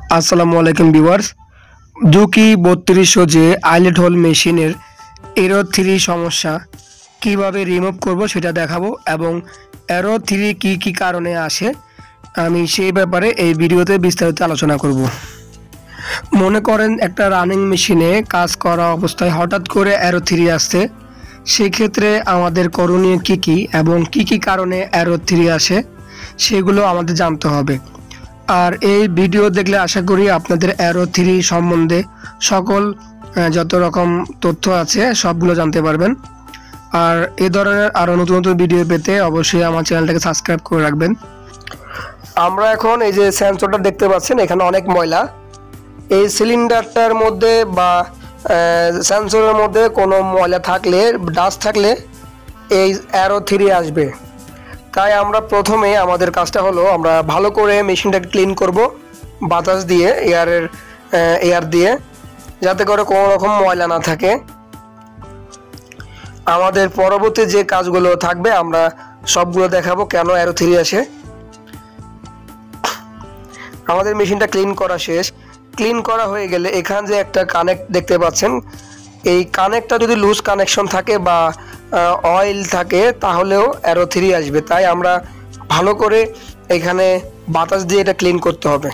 আসসালামু আলাইকুম viewers. Juki 3200 যে আইলেট হোল মেশিনের এরর 3 সমস্যা কিভাবে রিমুভ করব সেটা দেখাবো এবং এরর 3 কি কারণে আসে আমি সেই ব্যাপারে এই ভিডিওতে বিস্তারিত আলোচনা করব। মনে করেন একটা রানিং মেশিনে কাজ করা অবস্থায় হঠাৎ করে এরর 3 আসছে, সেই ক্ষেত্রে আমাদের করণীয় কি এবং কি কারণে এরর 3 আসে সেগুলো আমাদের জানতে হবে। আর এই ভিডিও দেখলে আশা করি আপনাদের এরর 3 সম্বন্ধে সকল যত রকম তথ্য আছে সবগুলো জানতে পারবেন। আর এই ধরনের আরও নতুন নতুন ভিডিও পেতে অবশ্যই আমার চ্যানেলটাকে সাবস্ক্রাইব করে রাখবেন। আমরা এখন এই যে সেন্সরটা দেখতে পাচ্ছেন, এখানে অনেক ময়লা। এই সিলিন্ডারটার মধ্যে বা সেন্সরের মধ্যে কোনো ময়লা থাকলে, ডাস্ট থাকলে এই এরর 3 আসবে। তাই আমরা প্রথমে আমাদের কাজটা হলো আমরা ভালো করে মেশিনটাকে ক্লিন করব বাতাস দিয়ে, এয়ার দিয়ে, যাতে করে কোনো রকম ময়লা না থাকে। আমাদের পরবর্তী যে কাজগুলো থাকবে আমরা সবগুলো দেখাবো কেন এরর 3 আসে। আমাদের মেশিনটা ক্লিন করা শেষ। ক্লিন করা হয়ে গেলে এখানে যে একটা কানেক্ট দেখতে পাচ্ছেন, এই কানেক্টটা যদি লুজ কানেকশন থাকে বা অয়েল থাকে তাহলেও এরর 3 আসবে। তাই আমরা ভালো করে এখানে বাতাস দিয়ে এটা ক্লিন করতে হবে।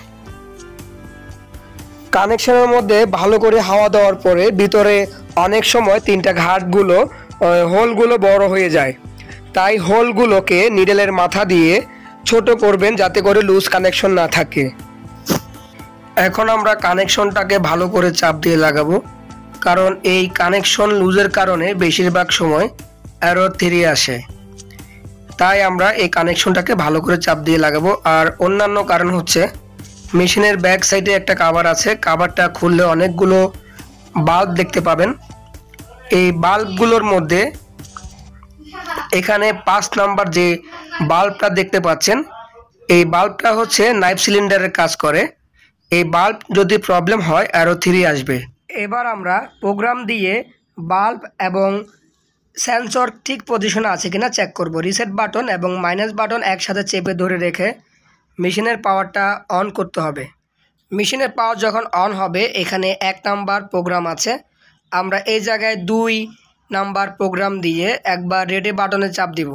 কানেকশনের মধ্যে ভালো করে হাওয়া দেওয়ার পরে ভিতরে অনেক সময় তিনটা ঘাটগুলো হোলগুলো বড় হয়ে যায়। তাই হোলগুলোকে নিডেলের মাথা দিয়ে ছোট করবেন যাতে করে লুজ কানেকশন না থাকে। এখন আমরা কানেকশনটাকে ভালো করে চাপ দিয়ে লাগাবো, কারণ এই কানেকশন লুজের কারণে বেশিরভাগ সময় এরর 3 আসে। তাই আমরা এই কানেকশনটাকে ভালো করে চাপ দিয়ে লাগাবো। আর অন্যান্য কারণ হচ্ছে মেশিনের ব্যাক সাইডে একটা কভার আছে, কভারটা খুললে অনেকগুলো বাল্ব দেখতে পাবেন। এই বাল্বগুলোর মধ্যে এখানে 5 নাম্বার যে বাল্বটা দেখতে পাচ্ছেন, এই বাল্বটা হচ্ছে নাইফ সিলিন্ডারের কাজ করে। এই বাল্ব যদি প্রবলেম হয় এরর 3 আসবে। এবার আমরা প্রোগ্রাম দিয়ে বাল্ব এবং সেন্সর ঠিক পজিশনে আছে কিনা চেক করব। রিসেট বাটন এবং মাইনাস বাটন একসাথে চেপে ধরে রেখে মেশিনের পাওয়ারটা অন করতে হবে। মেশিনের পাওয়ার যখন অন হবে এখানে 1 নাম্বার প্রোগ্রাম আছে, আমরা এই জায়গায় 2 নাম্বার প্রোগ্রাম দিয়ে একবার রেডি বাটনে চাপ দিব।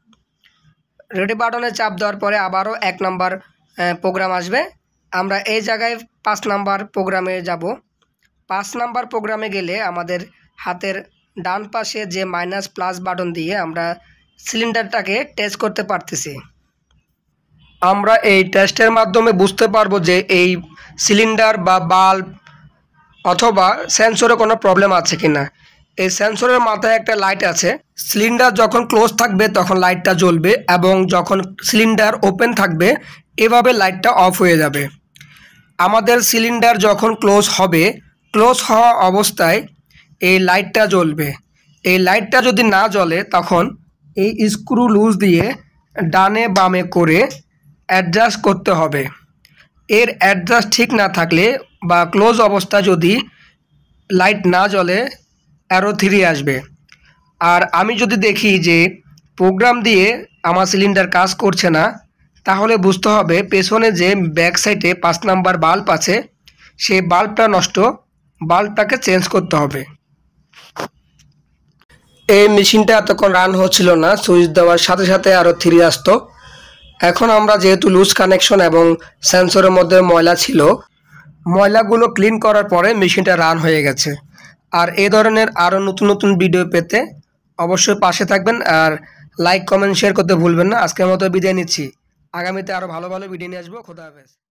রেডি বাটনে চাপ দেওয়ার পরে আবারও 1 নাম্বার প্রোগ্রাম আসবে। আমরা এই জায়গায় 5 নাম্বার প্রোগ্রামে যাব। 5 নাম্বার প্রোগ্রামে গেলে আমাদের হাতের ডান পাশে যে মাইনাস প্লাস বাটন দিয়ে আমরা সিলিন্ডারটাকে টেস্ট করতে পারতেছি। আমরা এই টেস্টের মাধ্যমে বুঝতে পারবো যে এই সিলিন্ডার বা বাল্ব অথবা সেন্সরে কোনো প্রবলেম আছে কিনা। এই সেন্সরের মাথায় একটা লাইট আছে, সিলিন্ডার যখন ক্লোজ থাকবে তখন লাইটটা জ্বলবে এবং যখন সিলিন্ডার ওপেন থাকবে এভাবে লাইটটা অফ হয়ে যাবে। আমাদের সিলিন্ডার যখন ক্লোজ হবে, ক্লোজ হওয়া অবস্থায় এই লাইটটা জ্বলবে। এই লাইটটা যদি না জ্বলে তখন এই স্ক্রু লুজ দিয়ে ডানে বামে করে অ্যাডজাস্ট করতে হবে। এর অ্যাডজাস্ট ঠিক না থাকলে বা ক্লোজ অবস্থা যদি লাইট না জ্বলে এরর 3 আসবে। আর আমি যদি দেখি যে প্রোগ্রাম দিয়ে আমার সিলিন্ডার কাজ করছে না, তাহলে বুঝতে হবে পেছনে যে ব্যাক সাইডে 5 নাম্বার বাল্ব আছে সেই বাল্বটা নষ্ট, বাল্বটাকে চেঞ্জ করতে হবে। এই মেশিনটা এতক্ষণ রান হচ্ছিল না, সুইচ দেওয়ার সাথে সাথে এরর 3 আসতো। এখন আমরা যেহেতু লুজ কানেকশন এবং সেন্সরের মধ্যে ময়লা ছিল, ময়লাগুলো ক্লিন করার পরে মেশিনটা রান হয়ে গেছে। আর এই ধরনের আরও নতুন নতুন ভিডিও পেতে অবশ্যই পাশে থাকবেন আর লাইক কমেন্ট শেয়ার করতে ভুলবেন না। আজকের মতো বিদায় নিচ্ছি, আগামীতে আরও ভালো ভালো ভিডিও নিয়ে আসবো। খোদা হাফেজ।